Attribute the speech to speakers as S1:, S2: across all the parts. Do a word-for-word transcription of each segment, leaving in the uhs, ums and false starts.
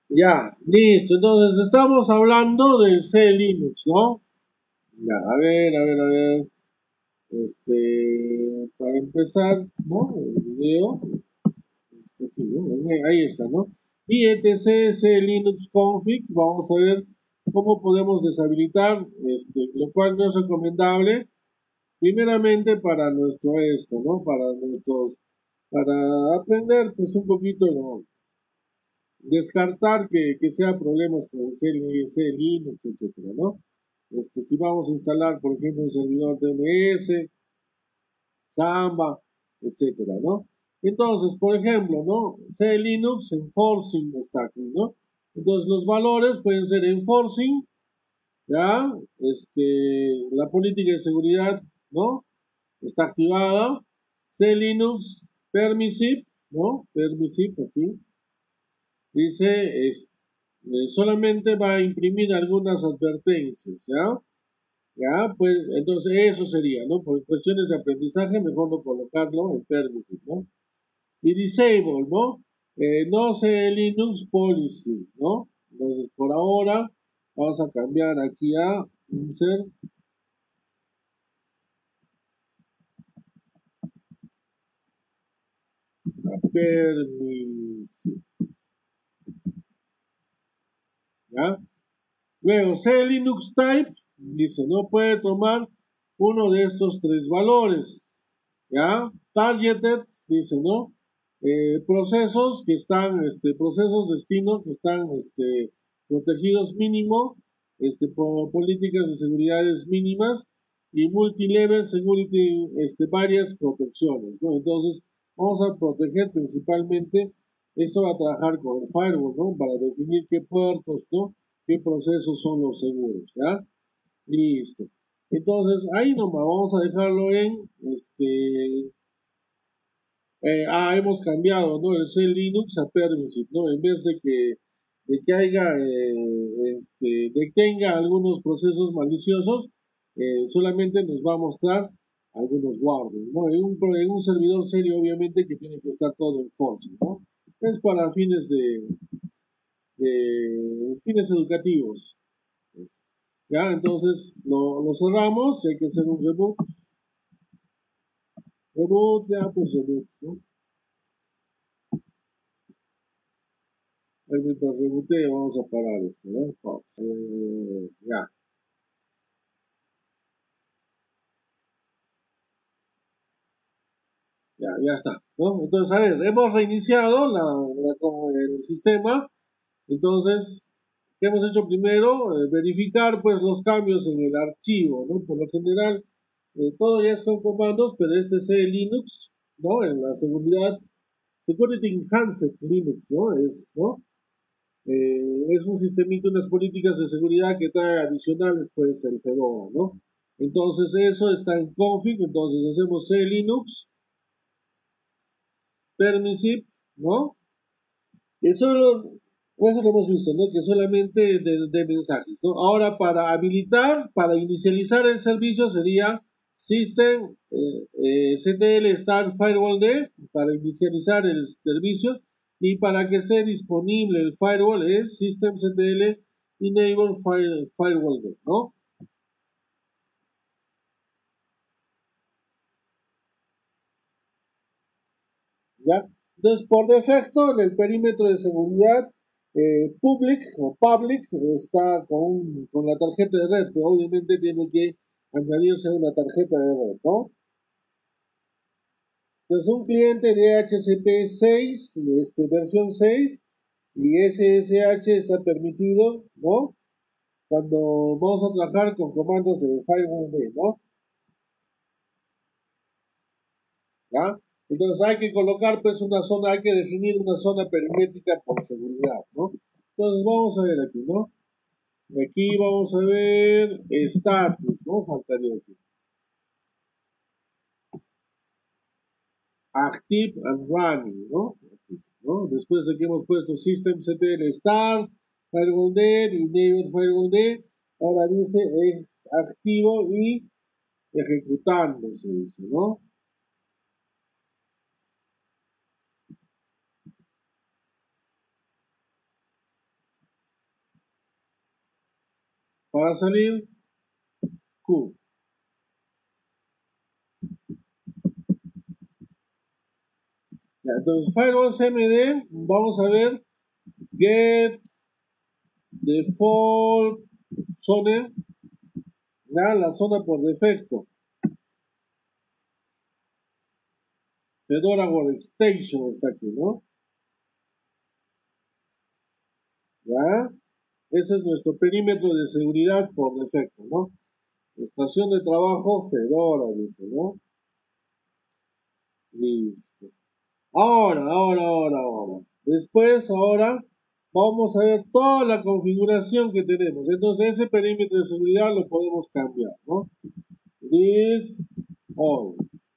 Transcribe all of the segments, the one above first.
S1: Ya, listo. Entonces estamos hablando del C Linux, ¿no? Ya, a ver, a ver, a ver. Este, para empezar, ¿no? El video. Este aquí, ¿no? Ahí está, ¿no? Y etc C Linux config. Vamos a ver cómo podemos deshabilitar, este, lo cual no es recomendable. Primeramente para nuestro esto, ¿no? Para nuestros, para aprender, pues un poquito, ¿no? Descartar que, que sea problemas con el C, C Linux, etcétera, ¿no? Este, si vamos a instalar, por ejemplo, un servidor D N S, Samba, etcétera, ¿no? Entonces, por ejemplo, ¿no? C Linux enforcing está aquí, ¿no? Entonces, los valores pueden ser enforcing, ¿ya? Este, la política de seguridad, ¿no? Está activada. C Linux permissive, ¿no? Permissive aquí. Dice, es, eh, solamente va a imprimir algunas advertencias, ¿ya? Ya, pues entonces eso sería, ¿no? Por cuestiones de aprendizaje, mejor no colocarlo en permissive, ¿no? Y disable, ¿no? Eh, no sé Linux policy, ¿no? Entonces por ahora vamos a cambiar aquí a insert a permissive, ¿ya? Luego, C Linux type, dice, no puede tomar uno de estos tres valores. ¿Ya? Targeted, dice, ¿no? Eh, procesos que están, este, procesos destino que están, este, protegidos mínimo, este, por políticas de seguridades mínimas y multilevel security, este, varias protecciones, ¿no? Entonces, vamos a proteger principalmente, esto va a trabajar con el firewall, ¿no? Para definir qué puertos, ¿no? Qué procesos son los seguros, ¿ya? Listo. Entonces, ahí nomás vamos a dejarlo en, este, eh, ah, hemos cambiado, ¿no? El C Linux a permissive, ¿no? En vez de que, de que haya, eh, este, de que tenga algunos procesos maliciosos, eh, solamente nos va a mostrar algunos warnings, ¿no? En un, en un servidor serio, obviamente, que tiene que estar todo en force, ¿no? Es para fines de, de fines educativos. Pues. Ya, entonces lo, lo cerramos, hay que hacer un reboot. Reboot, ya, pues reboot, ¿no? Ahí mientras reboote, vamos a parar esto, ¿no? Pausa. Eh, ya, ya, ya está, ¿no? Entonces, a ver, hemos reiniciado la, la- con el sistema. Entonces, ¿qué hemos hecho primero? Eh, verificar, pues, los cambios en el archivo, ¿no? Por lo general, eh, todo ya es con comandos, pero este es el Linux, ¿no? En la seguridad, Security Enhanced Linux, ¿no? Es, ¿no? Eh, es un sistemito, unas políticas de seguridad que trae adicionales, pues el Fedora, ¿no? Entonces eso está en config, entonces hacemos C Linux, permissive, ¿no? Eso lo, eso lo hemos visto, ¿no? Que solamente de, de mensajes, ¿no? Ahora para habilitar, para inicializar el servicio sería System eh, eh, C T L Start Firewall D para inicializar el servicio y para que esté disponible el firewall es System C T L Enable Fire, Firewall D, ¿no? ¿Ya? Entonces, por defecto, en el perímetro de seguridad eh, public o public está con, con la tarjeta de red, pero obviamente tiene que añadirse una tarjeta de red, ¿no? Entonces, un cliente de D H C P seis, este, versión seis, y S S H está permitido, ¿no? Cuando vamos a trabajar con comandos de firewall, ¿no? ¿Ya? Entonces hay que colocar pues una zona, hay que definir una zona perimétrica por seguridad, ¿no? Entonces vamos a ver aquí, ¿no? Aquí vamos a ver status, ¿no? Faltaría aquí. Active and running, ¿no? Aquí, ¿no? Después de que hemos puesto systemctl start, firewall D, enable firewall D, ahora dice es activo y ejecutando, se dice, ¿no? para salir Q. Ya, entonces, firewall C M D, vamos a ver get default zone, ya, la zona por defecto. Fedora Workstation está aquí, ¿no? Ya, ese es nuestro perímetro de seguridad por defecto, ¿no? Estación de trabajo Fedora, dice, ¿no? Listo. Ahora, ahora, ahora, ahora. Después, ahora, vamos a ver toda la configuración que tenemos. Entonces, ese perímetro de seguridad lo podemos cambiar, ¿no? This all.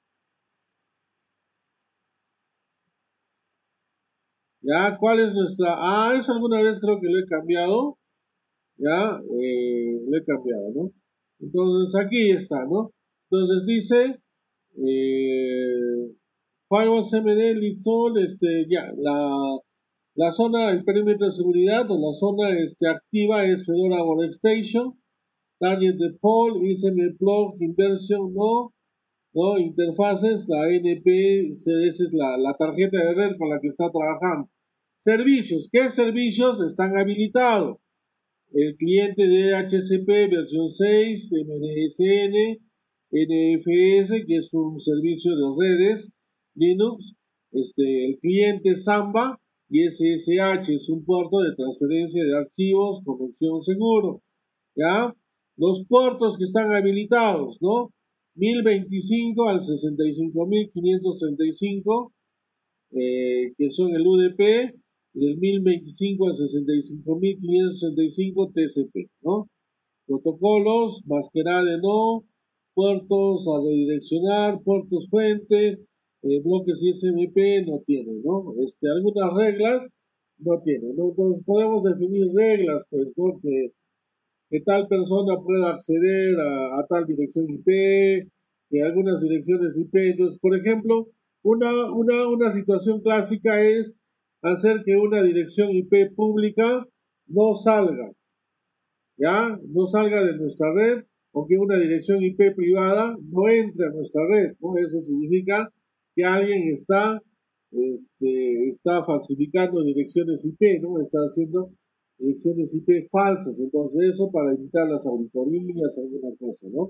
S1: ¿Ya? ¿Cuál es nuestra? Ah, eso alguna vez creo que lo he cambiado. ¿Ya? Eh, lo he cambiado, ¿no? Entonces, aquí está, ¿no? Entonces dice... Eh, Firewall C M D, Litzol, este, ya, la, la zona, el perímetro de seguridad o la zona este, activa es Fedora Workstation, Target Default, I S M Plug, Inversion, no, no, interfaces, la N P, esa es la, la tarjeta de red con la que está trabajando. Servicios, ¿qué servicios están habilitados? El cliente de D H C P versión seis, M D S N, N F S, que es un servicio de redes, Linux, este, el cliente Samba y S S H es un puerto de transferencia de archivos, conexión seguro, ¿ya? Los puertos que están habilitados, ¿no? mil veinticinco al sesenta y cinco mil quinientos treinta y cinco, eh, que son el U D P, del mil veinticinco al sesenta y cinco mil quinientos treinta y cinco T C P, ¿no? Protocolos, búsqueda de no, puertos a redireccionar, puertos fuente, eh, bloques I S M P no tiene, ¿no? Este, algunas reglas no tiene, ¿no? Entonces podemos definir reglas, pues, ¿no? Que, que tal persona pueda acceder a, a tal dirección I P, que algunas direcciones I P. Entonces, por ejemplo, una, una, una situación clásica es hacer que una dirección I P pública no salga, ¿ya? No salga de nuestra red, o que una dirección I P privada no entre a nuestra red, ¿no? Eso significa que alguien está, este, está falsificando direcciones I P, ¿no? Está haciendo direcciones I P falsas. Entonces, eso para evitar las auditorías, alguna cosa, ¿no?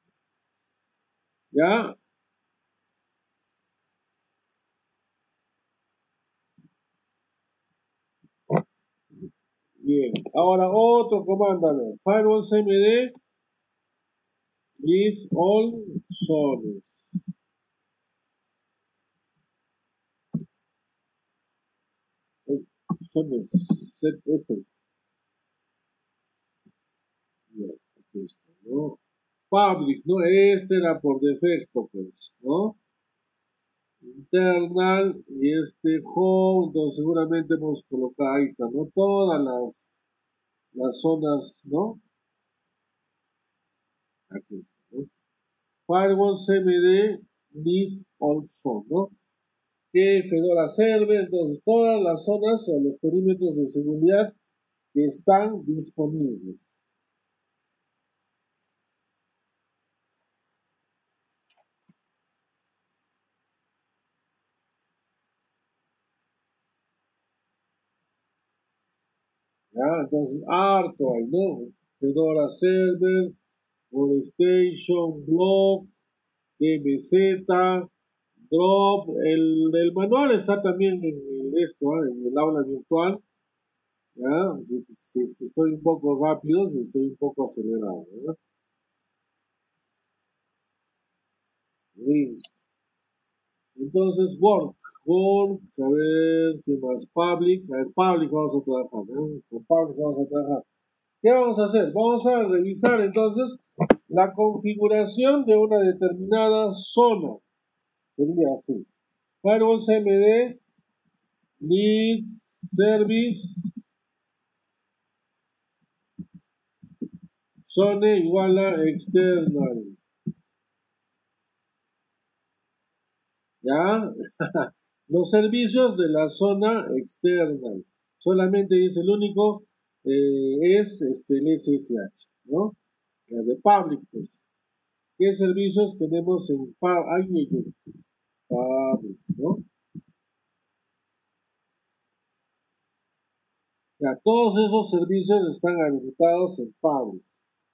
S1: ¿Ya? Bien. Ahora otro comando, a ver. Firewall C M D is all zones. Zones. Set S. Bien, aquí está, ¿no? Public, ¿no? Este era por defecto, pues, ¿no? Internal y este home, entonces seguramente hemos colocado, ahí está, ¿no? Todas las, las zonas, ¿no? Aquí está, ¿no? Firewall C M D needs also, ¿no? Que Fedora Server, entonces todas las zonas o los perímetros de seguridad que están disponibles. ¿Ya? Entonces, harto hay, ¿no? Fedora Server, Workstation, Block, D M Z, Drop, el, el manual está también en el, esto, ¿eh? En el aula virtual, ¿ya? Si, si es que estoy un poco rápido, si estoy un poco acelerado, ¿verdad? Listo. Entonces, work, work, a ver, ¿qué más? Public, a ver, public vamos a trabajar, ¿eh? Con public vamos a trabajar. ¿Qué vamos a hacer? Vamos a revisar entonces la configuración de una determinada zona. Sería así. Firewall C M D, lead service, zone igual a external. ¿Ya? Los servicios de la zona external. Solamente dice el único, eh, es este, el S S H. ¿no? La de public, pues. ¿Qué servicios tenemos en public? Ay, ay, ay, public, ¿no? Ya, todos esos servicios están habilitados en public,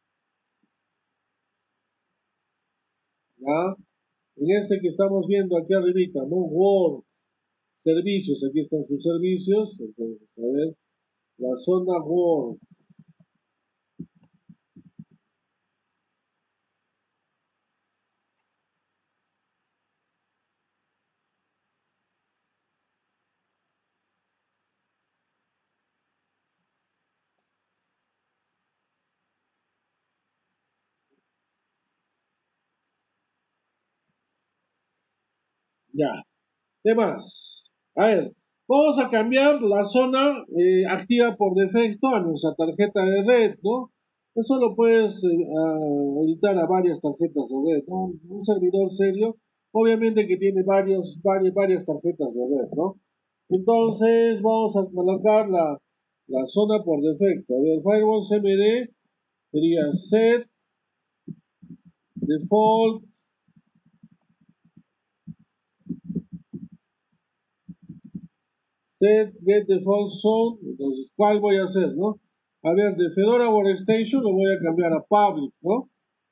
S1: ¿ya? En este que estamos viendo aquí arribita, ¿no? Word, servicios, aquí están sus servicios. Entonces, a ver, la zona Word. Ya, ¿qué más? A ver, vamos a cambiar la zona eh, activa por defecto a nuestra tarjeta de red, ¿no? Eso lo puedes eh, a- editar a varias tarjetas de red, ¿no? Un servidor serio, obviamente que tiene varios, varias, varias tarjetas de red, ¿no? Entonces vamos a colocar la, la zona por defecto. A ver, Firewall C M D sería set default set get default zone. Entonces, ¿cuál voy a hacer, no? A ver, de Fedora Workstation lo voy a cambiar a public, ¿no?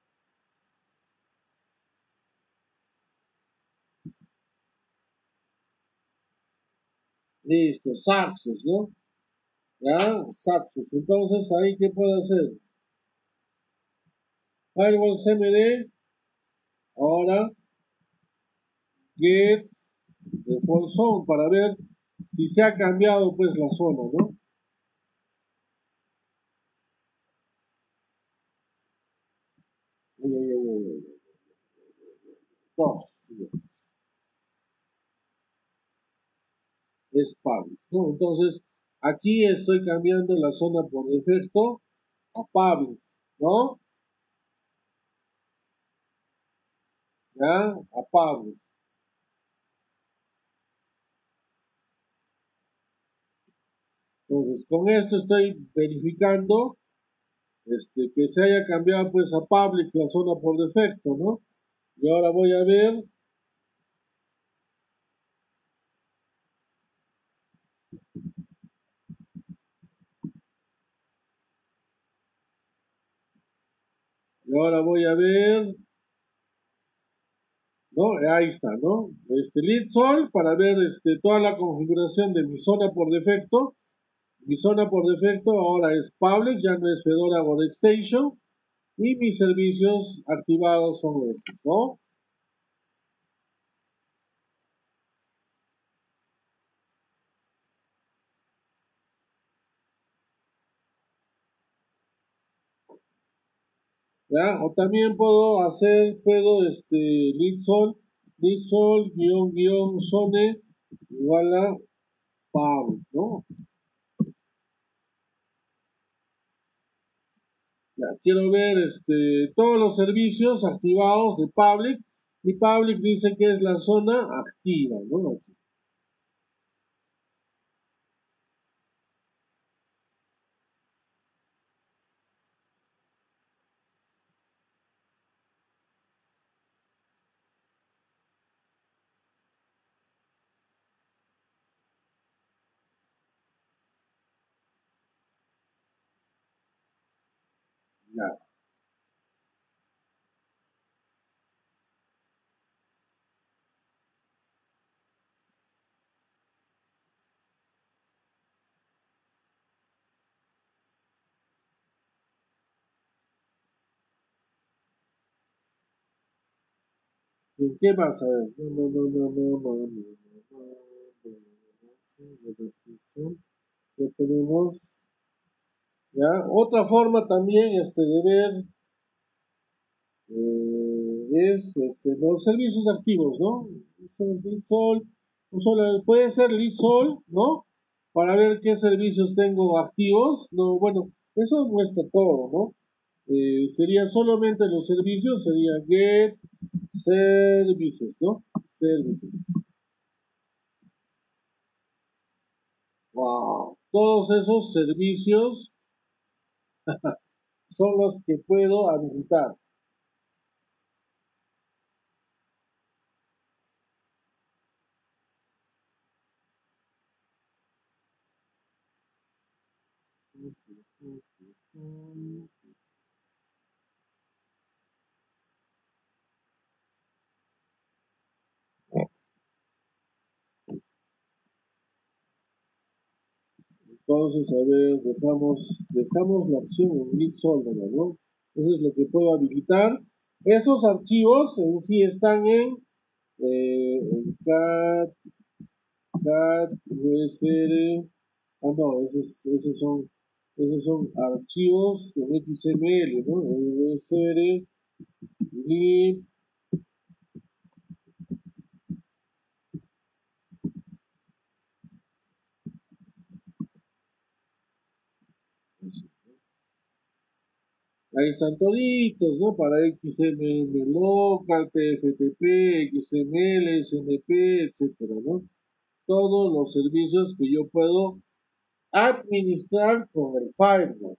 S1: Listo, success, ¿no? Ya, success. Entonces, ahí, ¿qué puedo hacer? Firewall C M D, ahora get default zone para ver si se ha cambiado, pues, la zona, ¿no? Ay, ay, ay, ay, ay. Dos, es public, ¿no? Entonces, aquí estoy cambiando la zona por defecto a public, ¿no? Ya, a public. Entonces, con esto estoy verificando este, que se haya cambiado pues a public la zona por defecto, ¿no? Y ahora voy a ver, y ahora voy a ver, ¿no? Ahí está, ¿no? Este lead sol para ver este, toda la configuración de mi zona por defecto. Mi zona por defecto ahora es public, ya no es Fedora Workstation. Y mis servicios activados son estos, ¿no? ¿Ya? O también puedo hacer, puedo, este, lead sol, lead sol, guión, guión, zone, igual a public, ¿no? Ya, quiero ver, este, todos los servicios activados de public, y public dice que es la zona activa, ¿no? Aquí. Ya. ¿En qué más? A ver. No, no, no, no, no, no, no, no, no, no, no. Ya tenemos, ya, otra forma también, este, de ver eh, es este, los servicios activos, ¿no? Lisol, solo, puede ser Lisol, ¿no? Para ver qué servicios tengo activos. No, bueno, eso muestra todo, ¿no? Eh, sería solamente los servicios, sería get services, ¿no? Services. Wow. Todos esos servicios son los que puedo habilitar. Entonces, a ver, dejamos, dejamos la opción en list solver, ¿no? Eso es lo que puedo habilitar. Esos archivos en sí están en, eh, en cat, cat, usr. Ah, no, esos, esos son, esos son archivos en X M L, ¿no? Usr, lib, ahí están toditos, ¿no? Para X M L local, T F T P, X M L, S M P, etcétera, ¿no? Todos los servicios que yo puedo administrar con el firewall.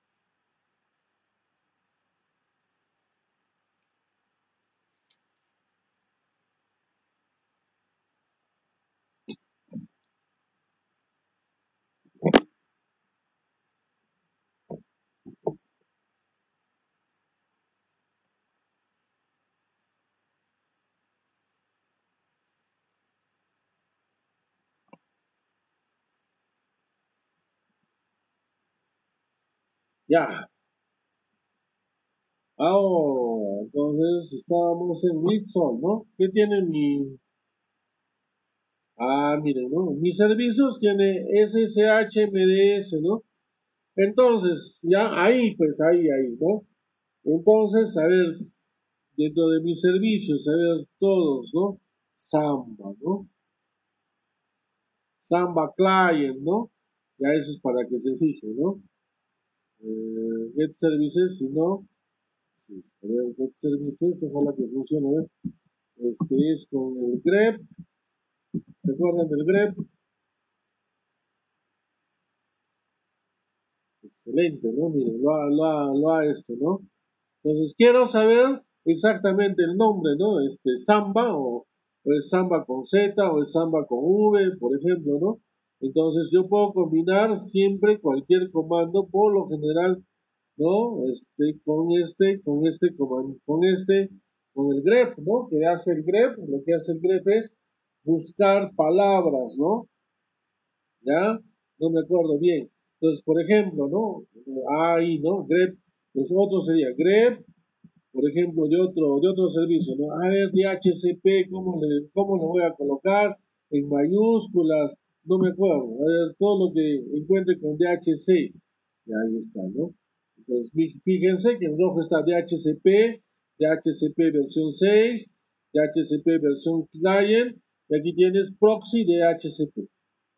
S1: Ya. Ahora, entonces estábamos en Mixon, ¿no? ¿Qué tiene mi...? Ah, miren, ¿no? Mis servicios tiene S S H M D S, ¿no? Entonces, ya ahí, pues ahí, ahí, ¿no? Entonces, a ver, dentro de mis servicios, a ver, todos, ¿no? Samba, ¿no? Samba Client, ¿no? Ya eso es para que se fijen, ¿no? Eh, get Services, si no, sí, a ver, Get Services, ojalá que funcione, a ver. Este es con el grep, ¿se acuerdan del grep? Excelente, ¿no? Miren, lo ha, lo ha, lo ha esto, ¿no? Entonces quiero saber exactamente el nombre, ¿no? Este, Samba o, o es Samba con Z o es Samba con V, por ejemplo, ¿no? Entonces yo puedo combinar siempre cualquier comando, por lo general, ¿no? Este, con este, con este comando, con este, con el grep, ¿no? Que hace el grep, lo que hace el grep es buscar palabras, ¿no? ¿Ya? No me acuerdo bien. Entonces, por ejemplo, ¿no? Ahí, ¿no? grep, pues otro sería grep, por ejemplo, de otro, de otro servicio, ¿no? A ver, D H C P, ¿cómo le, cómo lo voy a colocar? En mayúsculas, no me acuerdo. A ver, todo lo que encuentre con D H C. Y ahí está, ¿no? Entonces, fíjense que en rojo está D H C P, D H C P versión seis, D H C P versión client, y aquí tienes proxy D H C P.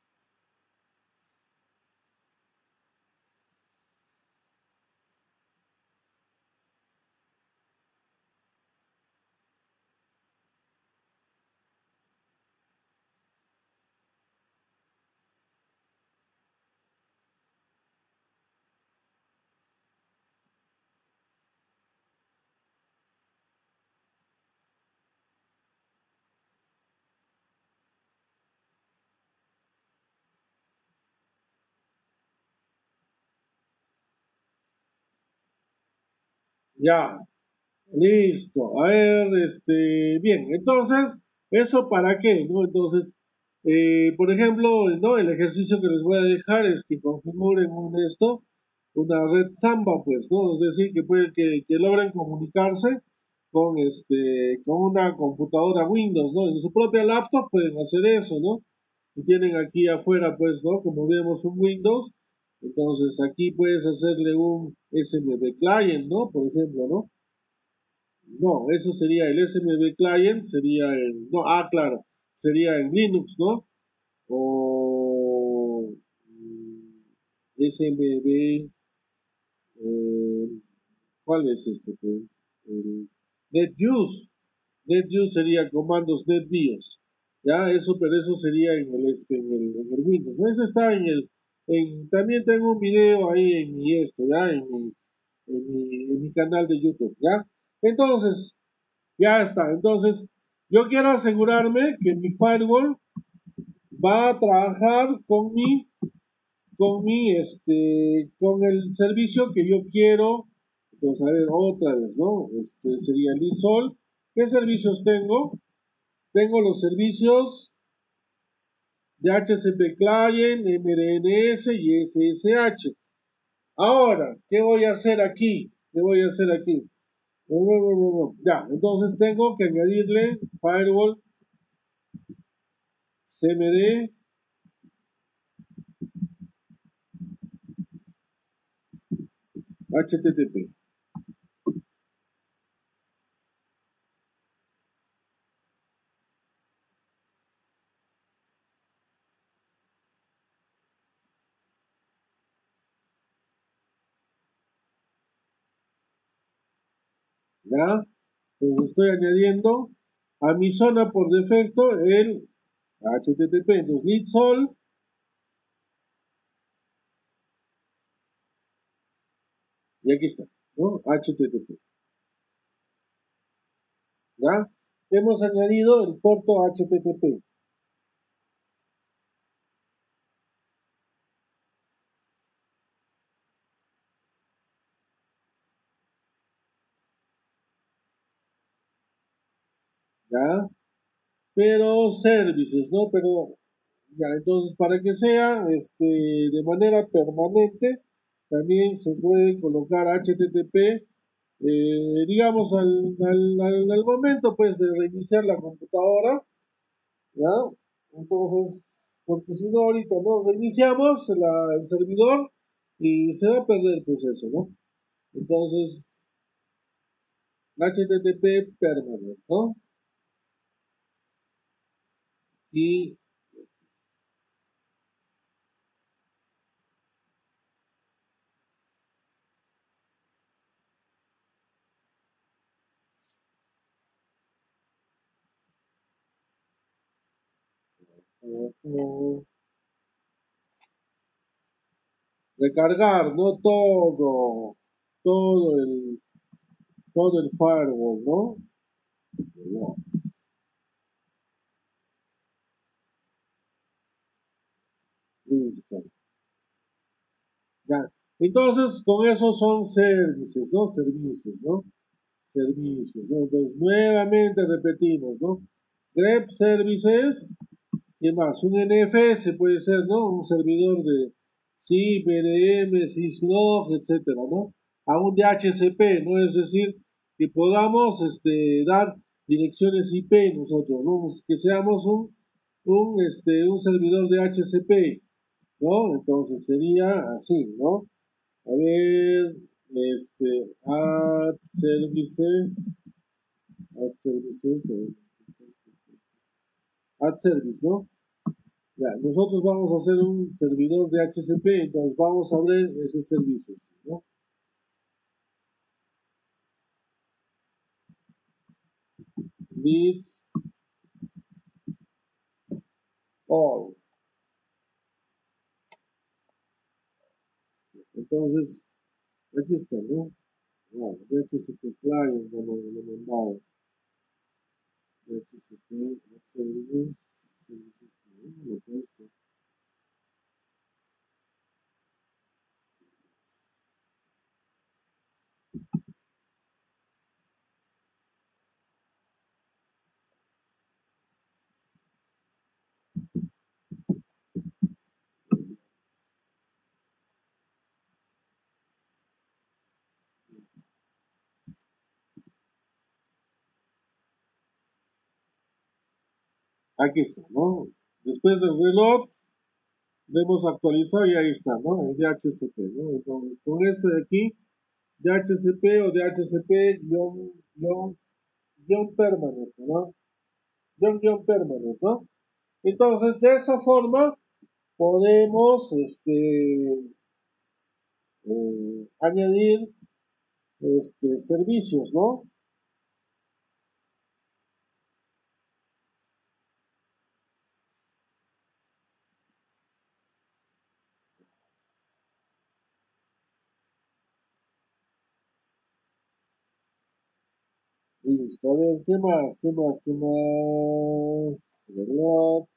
S1: Ya, listo. A ver, este, bien, entonces, ¿eso para qué? ¿No? Entonces, eh, por ejemplo, ¿no? El ejercicio que les voy a dejar es que configuren un esto, una red Samba, pues, ¿no? Es decir, que pueden, que, que logren comunicarse con este, con una computadora Windows, ¿no? En su propia laptop pueden hacer eso, ¿no? Si tienen aquí afuera, pues, ¿no? Como vemos un Windows, entonces aquí puedes hacerle un S M B client, ¿no? Por ejemplo, ¿no? No, eso sería el S M B client, sería en, no, ah, claro, sería en Linux, ¿no? O mm, S M B, eh, ¿cuál es este? Pues? El NetUse, NetUse sería comandos NetBIOS, ya, eso, pero eso sería en el, este, en el, en el Windows, ¿no? Eso está en el, en, también tengo un video ahí en mi, este, ya, en mi, en mi, en mi canal de YouTube, ¿ya? Entonces, ya está. Entonces, yo quiero asegurarme que mi firewall va a trabajar con mi, con mi, este, con el servicio que yo quiero. Entonces, a ver, otra vez, ¿no? Este sería el ISOL. ¿Qué servicios tengo? Tengo los servicios de H C P Client, M D N S y S S H. Ahora, ¿qué voy a hacer aquí? ¿Qué voy a hacer aquí? No, no, no, no, no. Ya, entonces tengo que añadirle firewall C M D, H T T P. ¿Ya? Entonces estoy añadiendo a mi zona por defecto el H T T P. Entonces, lead sol, y aquí está, ¿no? H T T P. ¿Ya? Hemos añadido el puerto H T T P. ¿Ya? Pero services, ¿no? Pero ya, entonces para que sea este, de manera permanente, también se puede colocar H T T P, eh, digamos, al, al, al, al momento pues de reiniciar la computadora, ¿ya? Entonces, porque si no ahorita no reiniciamos la, el servidor y se va a perder pues eso, ¿no? Entonces, H T T P permanente, ¿no? Y uh, recargar, ¿no? Todo, todo el, todo el firewall, ¿no? Listo. Ya. Entonces, con eso son servicios, ¿no? Servicios, ¿no? Servicios, ¿no? Entonces, nuevamente repetimos, ¿no? grep services, ¿qué más? Un N F S puede ser, ¿no? Un servidor de S I P, D M, syslog, etcétera, ¿no? A un D H C P, ¿no? Es decir, que podamos este, dar direcciones I P nosotros, ¿no? Que seamos un, un, este, un servidor de H C P, ¿no? Entonces sería así, ¿no? A ver, este, add services, add services, eh, add service, ¿no? Ya, nosotros vamos a hacer un servidor de H C P, entonces vamos a abrir ese servicio, ¿no? List all. Entonces, aquí está, ¿no? Wow, D H C P client, no lo no, mandado. D H C P, add services, services, no, lo puesto. Aquí está, ¿no? Después del reload, lo hemos actualizado y ahí está, ¿no? El D H C P, ¿no? Entonces, con este de aquí, D H C P o D H C P guión, guión, guión permanente, ¿no? Guión, guión permanente, ¿no? Entonces, de esa forma, podemos, este, eh, añadir, este, servicios, ¿no? Listo, a ver, ¿qué más? ¿Qué más? ¿Qué más? ¿Verdad?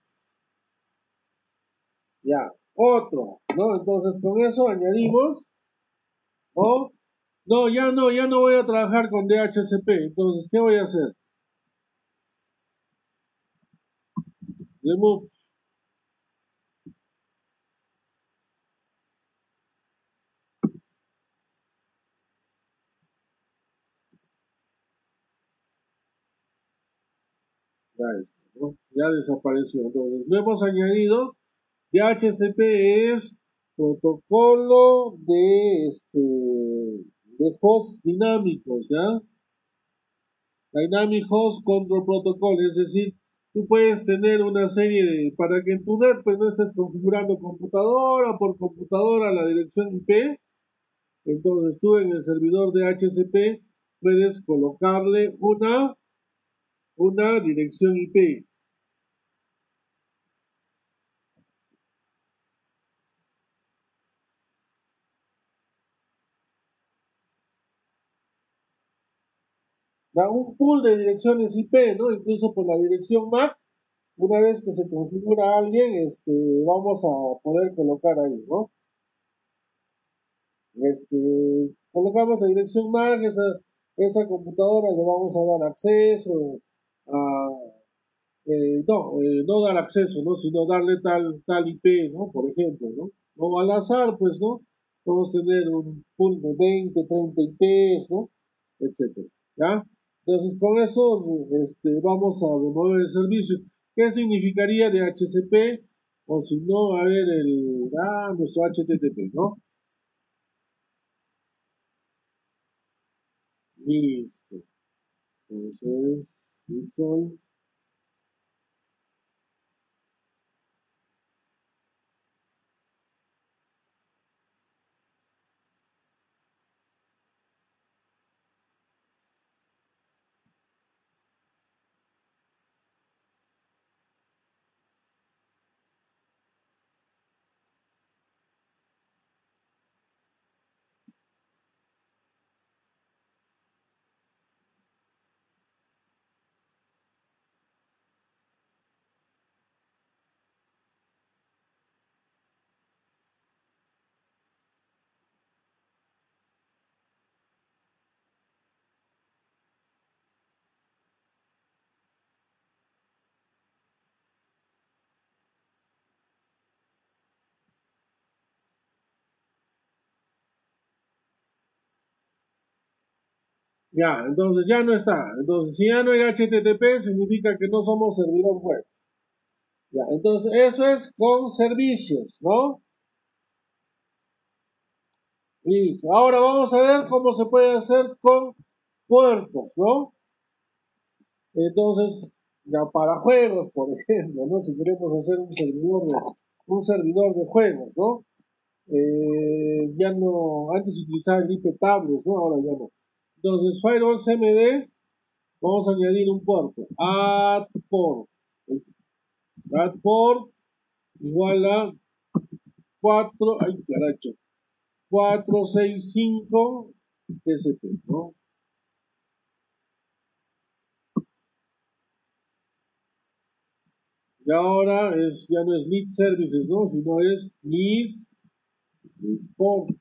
S1: Ya, otro, ¿no? Entonces con eso añadimos, ¿no? No, ya no, ya no voy a trabajar con D H C P. Entonces, ¿qué voy a hacer? Remove. Ya está, ¿no? Ya desapareció. Entonces, no hemos añadido. D H C P es protocolo de este de host dinámicos, ¿ya? Dynamic Host Control Protocol, es decir, tú puedes tener una serie de, para que en tu red pues no estés configurando computadora por computadora la dirección I P, entonces tú en el servidor de H C P puedes colocarle una, una dirección I P. Da un pool de direcciones I P, ¿no? Incluso por la dirección M A C, una vez que se configura a alguien, este, vamos a poder colocar ahí, ¿no? Este, colocamos la dirección M A C, esa, esa computadora le vamos a dar acceso a, eh, no, eh, no dar acceso, ¿no? Sino darle tal, tal I P, ¿no? Por ejemplo, ¿no? O al azar, pues, ¿no? Vamos a tener un pool de veinte, treinta I Ps, ¿no? Etcétera, ¿ya? Entonces, con eso, este, vamos a remover el servicio. ¿Qué significaría de H C P? O si no, a ver, el, ah, nuestro H T T P, ¿no? Listo. Entonces, listo. Ya, entonces ya no está. Entonces, si ya no hay H T T P, significa que no somos servidor web. Ya, entonces eso es con servicios, ¿no? Listo. Ahora vamos a ver cómo se puede hacer con puertos, ¿no? Entonces, ya para juegos, por ejemplo, ¿no? Si queremos hacer un servidor de, un servidor de juegos, ¿no? Eh, ya no, antes utilizaba el I P tables, ¿no? Ahora ya no. Entonces, Firewall C M D, vamos a añadir un puerto. Add port. Add port igual a cuatro, ay caracho, cuatrocientos sesenta y cinco T C P, ¿no? Y ahora es, ya no es lead services, ¿no? Sino es list, list port.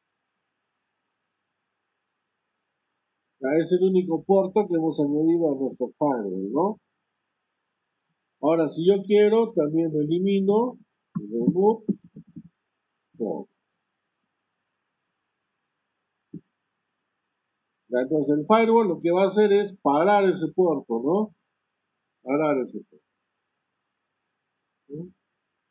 S1: Ya es el único puerto que hemos añadido a nuestro firewall, ¿no? Ahora, si yo quiero, también lo elimino. Remove port. Ya, entonces el firewall lo que va a hacer es parar ese puerto, ¿no? Parar ese puerto, ¿no?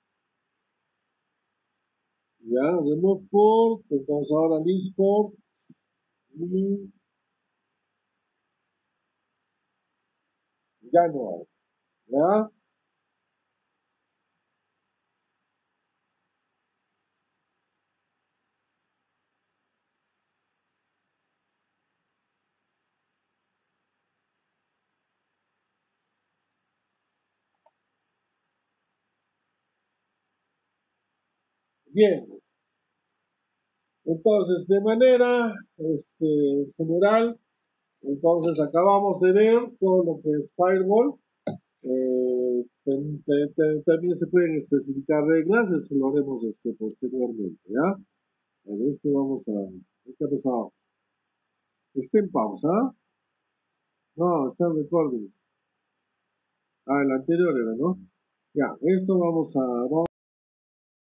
S1: Ya, remove port, entonces ahora list port y ya no hay, ¿ya? Bien, entonces de manera este, general Entonces acabamos de ver todo lo que es Firewall. Eh, ten- te- te- también se pueden especificar reglas, eso lo haremos este, posteriormente, ¿ya? A ver, esto vamos a... ¿Qué ha pasado? ¿Está en pausa? No, está en recording. Ah, el anterior era, ¿no? Ya, esto vamos a... vamos